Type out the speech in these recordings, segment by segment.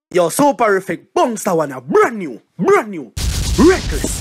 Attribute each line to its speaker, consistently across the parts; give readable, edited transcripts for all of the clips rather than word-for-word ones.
Speaker 1: Yo, Superific, Bongster one, a brand new, reckless.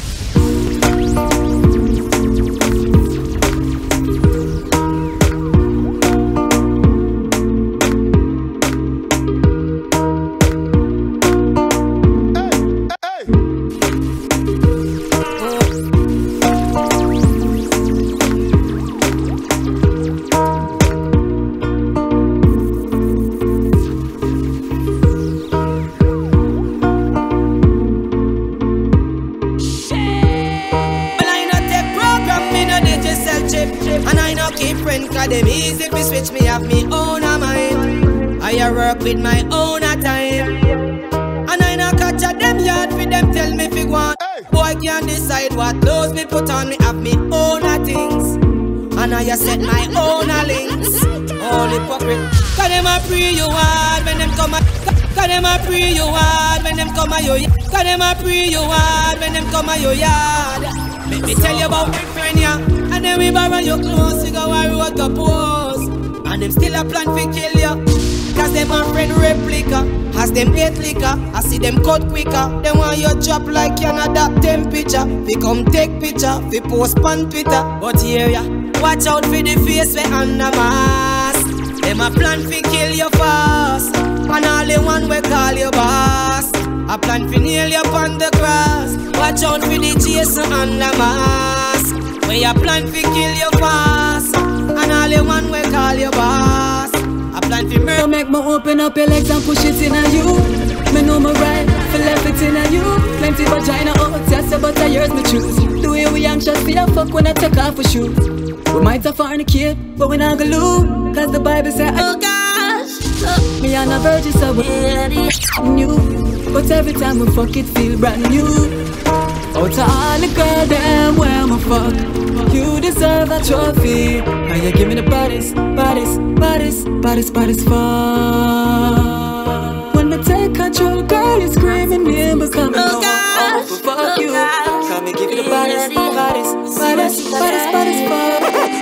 Speaker 2: And I no keep friend, cause them easy fi switch me have me own a mind. I work with my own a time. And I no catch a them yard fi them tell me fi go on. Boy can't decide what clothes me put on, me have me own a things. And I set my own a links. All hypocrite. Cause them a pray you hard when them come a. Cause them a pray you hard when them come a your yard. Cause them a pray you hard when them come a your yard. Let me tell you about my friend, yeah. And then we borrow your clothes, you go a road go pose. And them still a plan to kill you. Cause them a friend replica. As them get liquor, I see them cut quicker. They want your drop like Canada temperature. We come take picture, we post on Twitter. But here ya, watch out for the face we under mask. Them a plan to kill you fast. And all the one we call you boss. I plan to nail you upon the cross. Watch out for the Jason and the mask. When you plan to kill you fast. And all the one we call you boss. I plan to murder.
Speaker 3: Make me open up your legs and push it in on you. Me know my right, feel left it in on you. Plenty vagina out, yes, but I yours me choose. The way we anxious for your fuck when I take off a shoe. We might have fornicate, but we not gonna lose. Cause the Bible say, oh gosh, me and a virgin so we new. But every time we fuck it feel brand new. Out to all the girl them where my fuck. You deserve a trophy. Now you give me the baddest fuck. When we take control, girl, you screaming near me coming home. Oh, fuck you. Come me give you the baddest fuck.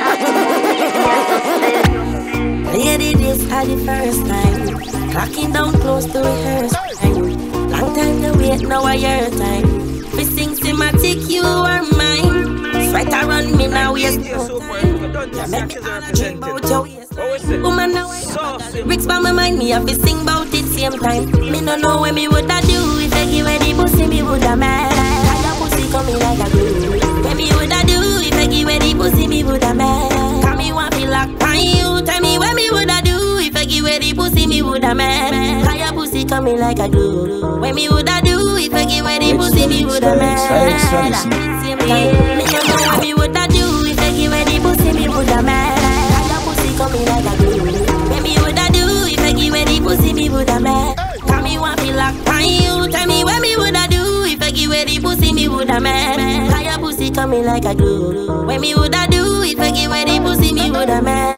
Speaker 4: Lady, this is the first time. Clocking down close to rehearse time. Long time to wait, now a year time. We sing cinematic, you are mine. Sweat around me now, waste no time. You make me all a dream about your waist. Woman, now I have the lyrics by my mind. Me have to sing about it same time. Me no know what me woulda do. If I give her the pussy, me woulda mad. How your pussy coming like a glue. What me woulda do. If I give her the pussy, me woulda mad. Cause me want feel like on you. Tell me what me woulda do. If I give her the pussy, me woulda mad. How your pussy coming like a glue. What me woulda do. If I give her the pussy, me woulda mad. Same time. Me no know what me woulda do. If I give her the pussy, me woulda mad. How your pussy coming like a glue. What me woulda do. If I give her the pussy, me woulda mad. Cause me want feel like on you. Tell me what me woulda do. If I give her the pussy, me woulda mad. How your pussy coming like a glue. What me woulda do. If I give her the pussy, me woulda mad.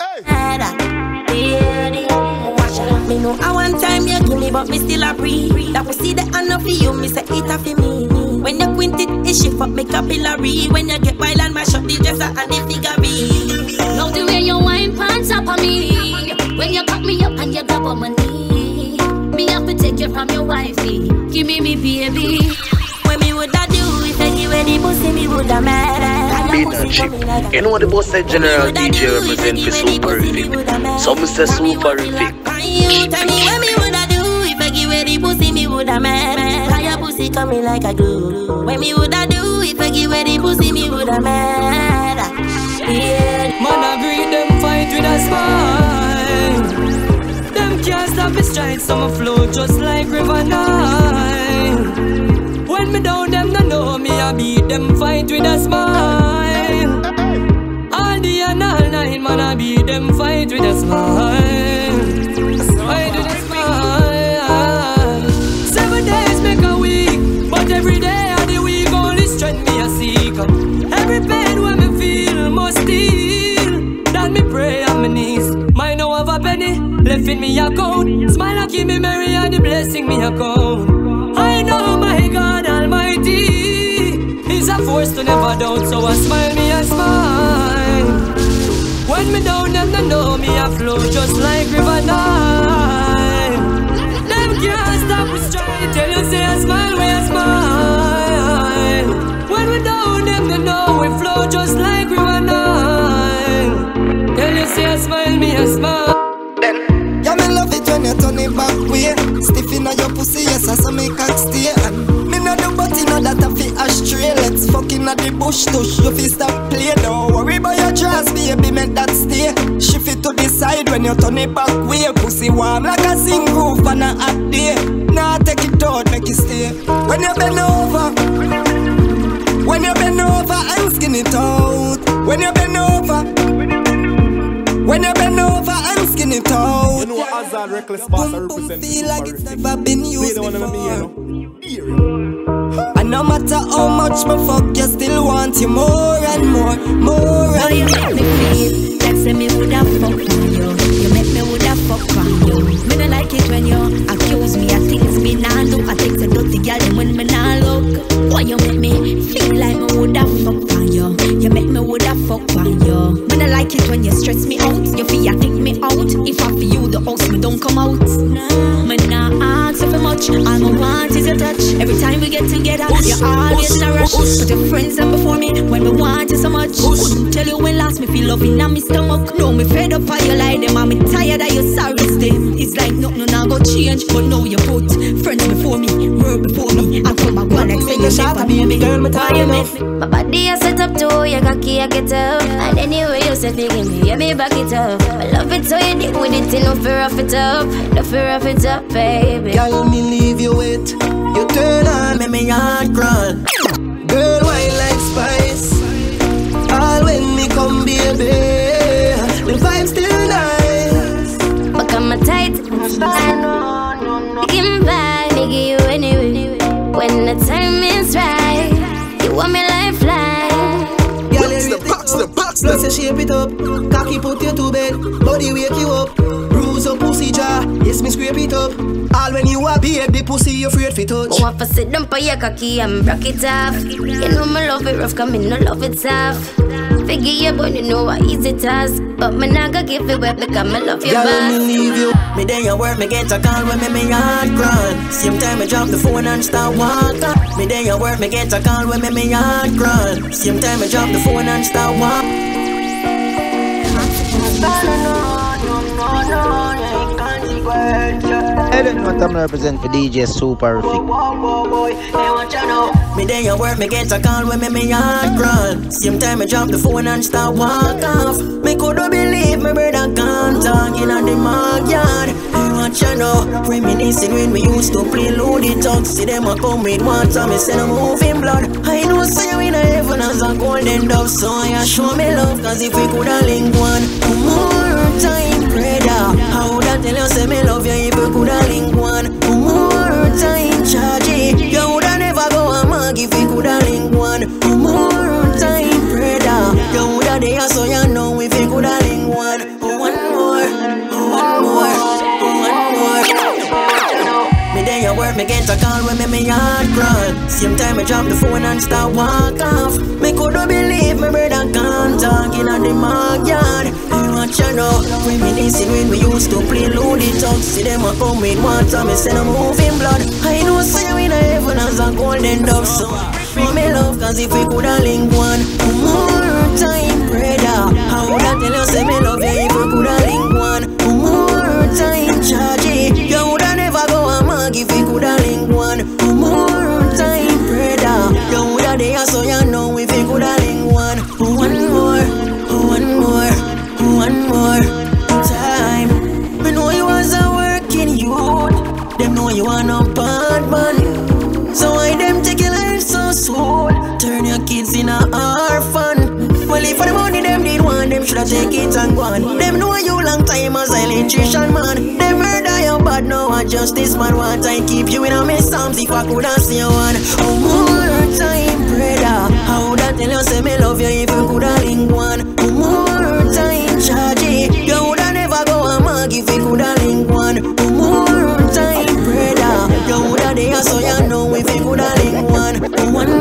Speaker 4: Me know at one time you give me, but me still a breathe. That we see the honor for you, me say it a for me. When you quint it, it shift up me capillary. When you get wild and mash up the dresser and the figurine.
Speaker 5: Love the way you wine pants up on me. When you cut me up and you grab on my knee. Me have to take you from your wifey. Give me baby.
Speaker 4: When me woulda do, if I give her the pussy, me woulda mad.
Speaker 1: Leadership. You know what the boss said, General DJ represent for Superific. Some say Superific.
Speaker 4: Tell me what me woulda do. If I give her the pussy, me woulda mad. How your pussy coming like a glue. What me woulda do. If I give her the pussy, me woulda mad.
Speaker 3: Man, I greet them fight with a smile. Them can't stop the stride, so I flow just like River Nile. When me down, them no know me, I beat them fight with a smile. All day and all night, man, I beat them fight with a smile. Fight with a smile. 7 days make a week, but every day of the week only strength me a seek. Every pain when me feel must heal. That me pray on my knees. Mine no have a penny left in me account. Smile and keep me merry and the blessing me account. I know my God Almighty is a force to never doubt. So I smile me and smile. When me down them no know me I flow just like River Nile. Them can't stop me stride.
Speaker 2: pussy, yes, so me cock stay. And me know the body, know that I fit astray. Let's fucking at the bush tush, you fi stop play. Don't worry about your dress, baby, make that stay. Shift it to the side when you turn it back way. Pussy warm like a sing roof on a hot day. Nah, take it out, make it stay. When you bend over, when you bend over and skin it out. When you bend over, when you bend over and skin it out.
Speaker 6: You know Azad Reckless Boss I represent.
Speaker 2: Feel like it's never been used before. And no matter how much me fuck, you still want you more and more, more
Speaker 4: How
Speaker 2: and
Speaker 4: you
Speaker 2: more.
Speaker 4: make me feel like say me woulda fuck on you. You make me woulda fuck on you. Me no like it when you accuse me of things me nah do. I take the dirty girl them when me nah look. Why you make me feel like me woulda fuck on you? You make me woulda fuck on you. Me no like it when you stress me out. You feel take me out. If I feel you the house me don't come out. Me nah ask you for much. All I want is your touch. Every time we get together, you always a rush. Put your friends up before me when me want you so much. Couldn't tell you when last me feel love in my stomach. No, me fed up how you lie them and me tired of your sorry them. It's like nothing now go change, but now you put friends before me, world before me. I come back one next thing you shot at me, girl, me tired you make me.
Speaker 5: My body is set up too, you cocky, I get up. And anyway you set me, give me, yeah, me back it up. I love it so you deal with it, no fear of it up. No fear of it up, baby.
Speaker 2: Girl, me leave you with. You turn on, make me heart crawl. Girl, why like spice? All when me come, baby, the vibe still nice.
Speaker 5: But I'm a tight, give me back, me give you anyway. When the time is right, you want me lifeline.
Speaker 2: Plus you shape it up, cocky put you to bed, body wake you up, bruise up pussy jaw, yes me scrape it up. All when you a babe, the pussy you afraid fi touch.
Speaker 5: Oh, if I sit down for your cocky and break it off. You know me love it rough, cause me no love it soft. Figure you but you know what easy task. But me not gonna give it wet because me love your
Speaker 2: Girl,
Speaker 5: boss.
Speaker 2: me leave you.
Speaker 7: Me then you work, me get a call when me heart crawl. Same time me drop the phone and start walking. Me then you work, me get a call when me heart crawl. Same time me drop the phone and start walking.
Speaker 8: Ellen, what I'm represent for DJ Superific.
Speaker 7: Me then you work, me get a call when me heart crawl. Same time me drop the phone and start walk off. Me couldn't believe my brother can't talk in the backyard. Hey, what you know? Reminiscing when we used to play loaded talk. See them a come with water, me send them moving blood. I know say you in a heaven as a golden dove, so I show me love. Cause if we coulda link one more time, brother, I woulda tell you say me love you if we coulda link one more time, Chargy. You woulda never go a mag if we coulda link one more time, brother. You woulda there so you know if we coulda link one more. Me then you work, me get a call when me heart crawl. Same time me drop the phone and start walk off. Me couldn't believe my brother can't talk in the backyard. Hey, what you know? Reminiscing when we used to play loaded talk. See them a come with water, me send them moving blood. I know say you in a heaven as a golden dove, so show me love. Cause if we coulda link one more time, brother, I woulda tell you say me love you if we coulda link one more time, Chargy. You woulda never go a mag if we coulda link one more time, brother. You woulda there so you know if we coulda link one more time. Me know you was a working youth. Them know you are no bad man. So why them take your life so soon? Turn your kids in a orphan. Well, if for the money them did want, them shoulda take it and go on. Them know you long time as an electrician man. Them murder you bad now, and justice man want I keep you in a mess arms if I coulda see you one more time, brother. I woulda tell you say me love you if you coulda link one more time, Chargy. You woulda never go a mag if you coulda link one more time, brother. You woulda there so you know if you coulda link one more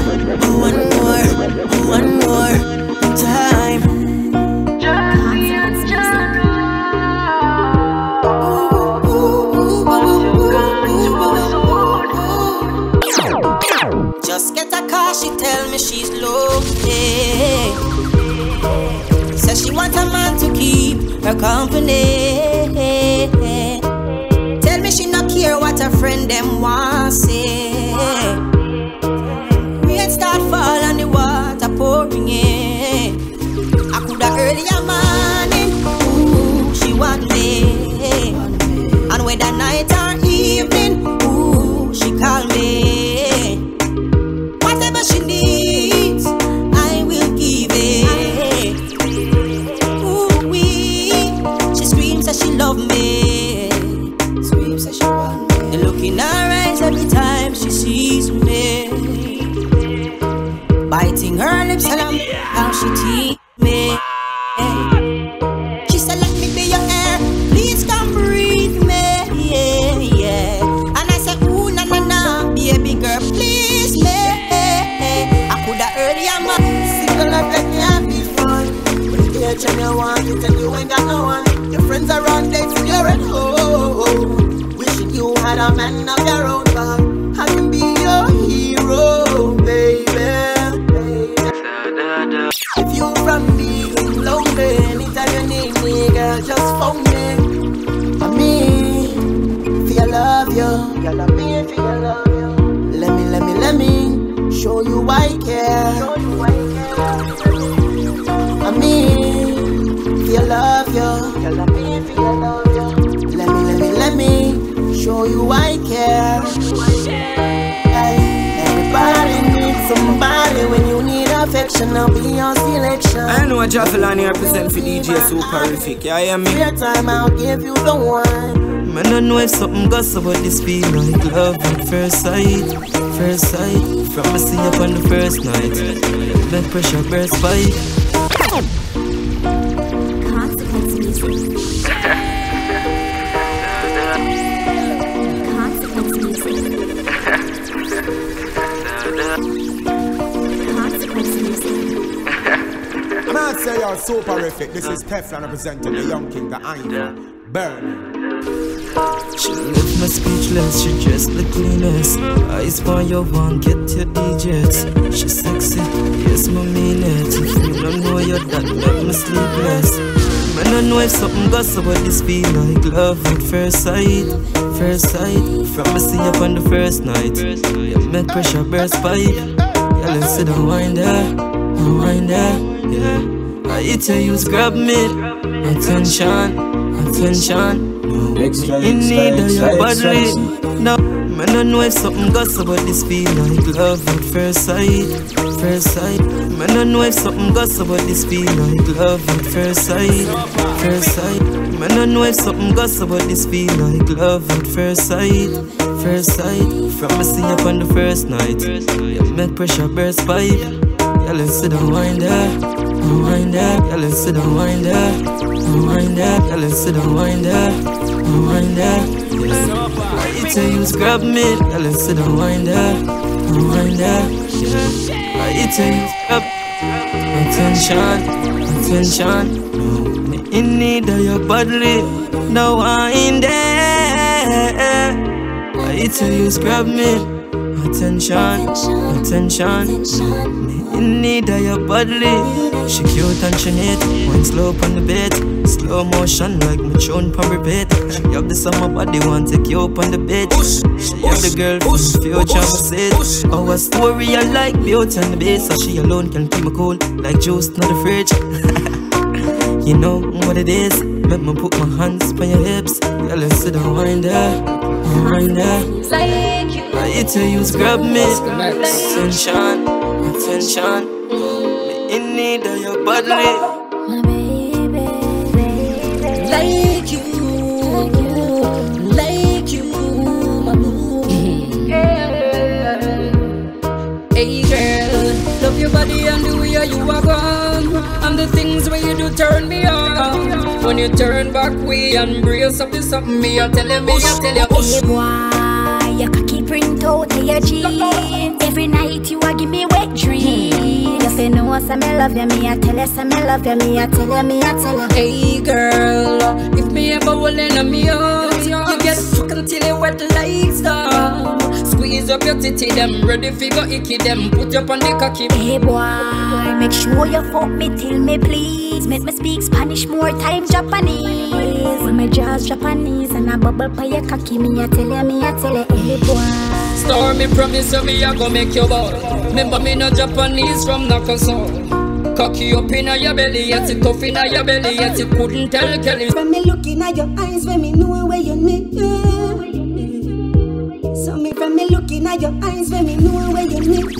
Speaker 7: time.
Speaker 2: Just get a car, she tell me she's lonely. Says she wants a man to keep her company. Tell me she not care what her friend them want say. Rain start fall and the water pouring in. I coulda earlier morning, ooh, she want me. And whether night or evening, ooh, she call me. Whatever she needs, I will give it. Ooh, she screams that she love me. Screams that she want me. The look in her eyes every time she sees me. Biting her lips and how she tease me. She said, let me be your air, please come breathe me. Yeah, yeah. And I said, ooh, na na na, baby girl, please me. I coulda earlier man.
Speaker 7: Single life let me have the fun. When you get you want it and you ain't got no one. Your friends around they feel you're at home. Wishing you had a man of your own, but I can be your hero, baby. If you from being lonely, anytime you need me, girl, just phone me. I mean, if you love you, you love me if you love you. Let me show you I care. I mean, if you love you, you love me if you love you. Let me show you I care. Everybody needs somebody. When you need affection, I'll be your selection.
Speaker 9: I know a Javelani represent for DJ Superific. Yeah, I am me.
Speaker 7: Your time, I'll give you the one.
Speaker 9: Man, I know if something goes about this feeling like love at first sight. First sight, from me see up on the first night. Blood pressure burst spike.
Speaker 5: Consequence music. Consequence music. Consequence music.
Speaker 6: Man, say you're superific. This is Teflon representing the young king, the Iron. Burn.
Speaker 9: She left me speechless, she dressed the cleanest. Eyes for your one, get your digits. She sexy, yes, my mean it. If you don't know your dad, make me sleepless. Man, I know if something goes about this feel like love at first sight. First sight, from me see up on the first night. Yeah, make pressure burst pipe. Yeah, let's sit and wind there, yeah. I hit you, grab me. Attention. In need of your body. No, man, I know if something goes about this feel like love at first sight. First sight. Man, I know if something goes about this feel like love at first sight. First sight. Man, I know if something goes about this feel like love at first sight. First sight. From me see up on the first night. Yeah, make pressure burst pipe. Yeah, let's sit and wind there. Yeah, let's sit and wind there. Yeah, let's sit and wind there. Yeah. I hit you, grab me. Yeah, let's sit and wind there. Yeah. I hit you, grab. Attention. Me in need of your body. Now I'm there. I hit you, grab me. Attention. Me in need of your body. She cute and she neat. Wine slow on the bed. Slow motion like my tune pump repeat. She have this on my body, want to take you up on the bed. She have the girl from the future, I said. Our story I like beauty on the base. So she alone can keep me cool like juice in the fridge. You know what it is. Make me put my hands on your hips. Yeah, let's sit and wind there. I hit you, grab me. Attention. In need of your body,
Speaker 5: My baby.
Speaker 3: Like you, my boo. Hey girl, love your body and the way you are gone. And the things where you do turn me on. When you turn back, we embrace up is something me. I tell you.
Speaker 5: Hey boy, your cocky print out of your jeans. Every night you a give me wet dreams. You say no, say me love you, me I tell you, say me love you, me I tell you.
Speaker 3: Hey girl, if me ever will in me out, you get fucked until you wet like snow. Squeeze up your titty them. Ready fi go icky them. Put up on the cocky.
Speaker 5: Hey boy, make sure you fuck me till me please. Make me speak Spanish more time Japanese. When my jaws Japanese and I bubble pa your cocky. Me I tell you, hey boy.
Speaker 3: Store me promise you me I go make you ball. Remember me no Japanese from Nakaso. Cocky up inna your belly, yet it tough inna your belly, yet it couldn't tell Kelly.
Speaker 10: When me looking at your eyes, when me know where you need. So me from me looking at your eyes, when me know where you need.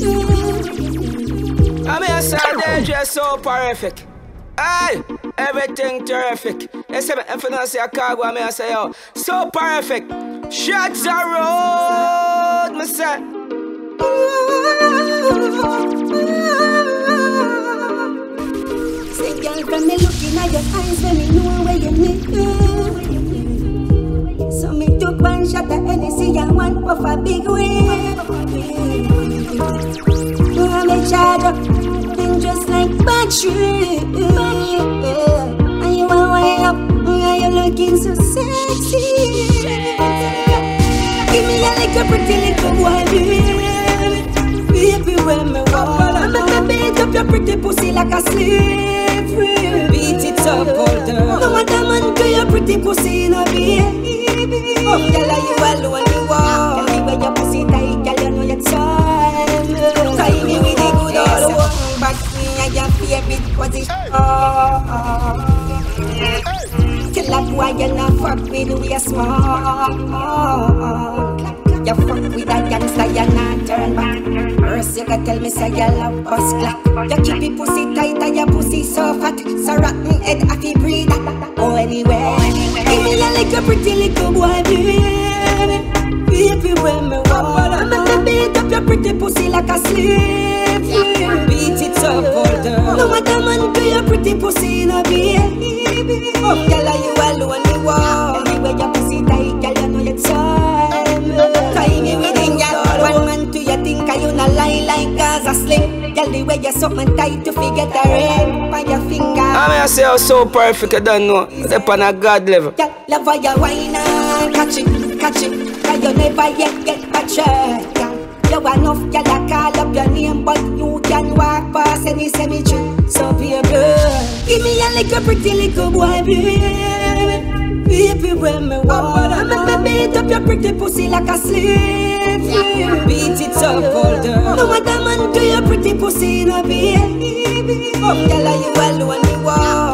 Speaker 2: I mean, I say they're just so perfect. Hey, everything terrific. If you don't say a cargo, I say yo, so perfect. Shots are road, me say.
Speaker 10: Say, girl, from me looking at your eyes, when me know where you need. So me took one shot of Hennessy and one puff a big wave. I'm a charge up, and just like battery. And you are way up, and you're looking so sexy. Give me a little pretty little boy, baby, when me walk. I'ma beat up your pretty pussy like a slave.
Speaker 3: Beat it up, older.
Speaker 10: No matter man do your pretty pussy in a baby.
Speaker 3: Oh, girl, you alone you walk.
Speaker 10: Girl, when your pussy tight, girl, you know your time.
Speaker 3: Tie me with the good old one.
Speaker 10: But me and your favorite position. Tell a boy you not fuck with the way small. You fuck with a gangster, you not turn back. First you gotta tell me say you love bust clap. You keep your pussy tight and your pussy so fat. So rotten head happy breathe. Oh anyway, give me a little pretty little boy, baby. Baby when me walk, I'ma beat up your pretty pussy like a slave.
Speaker 3: Beat it up, older.
Speaker 10: No matter man do your pretty pussy in a baby.
Speaker 3: Oh, girl, you alone you walk.
Speaker 10: Anyway your pussy tight, girl, you know your time.
Speaker 3: Tie me with the girl.
Speaker 10: One man to you think you not lie like Gaza sling. Girl, the way you suck man tight to forget the ring by your finger.
Speaker 2: I mean, I say you're so perfect, I don't know. They're on a God level.
Speaker 10: Girl, love how you whine and catch it. Cause you never yet get battered. You enough, girl, I call up your name, but you can walk past any cemetery. So baby, give me a little pretty little boy, baby. Baby, when me walk, I'ma beat up your pretty pussy like a slave.
Speaker 3: Beat it up, older.
Speaker 10: No matter man do your pretty pussy in a baby.
Speaker 3: Oh, girl, you alone you walk.